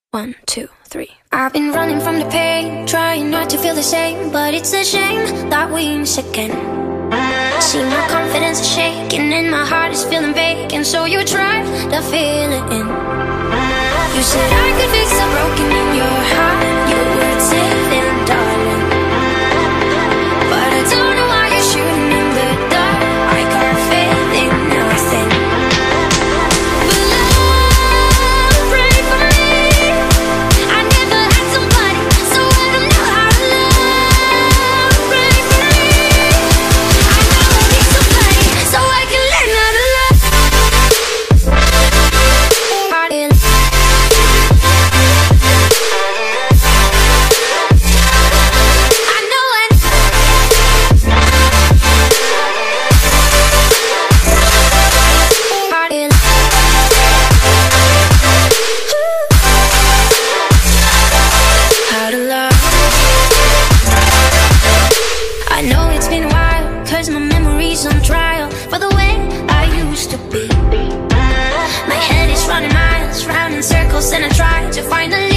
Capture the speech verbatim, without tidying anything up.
One, two, three. I've been running from the pain, trying not to feel the same, but it's a shame that we ain't again. See, my confidence is shaking and my heart is feeling vacant, so you tried to fill it in. You said I could fix the broken in your heart. You were saying, darling, but I don't know why you're shooting in the dark. I got faith in nothing. But love, pray for me. I never had somebody, so I don't know how to love. Pray for me. I know I need somebody, so I can learn how to love. I know it's been a while, cause my memory's on trial for the way I used to be. My head is running miles, round in circles, and I try to find a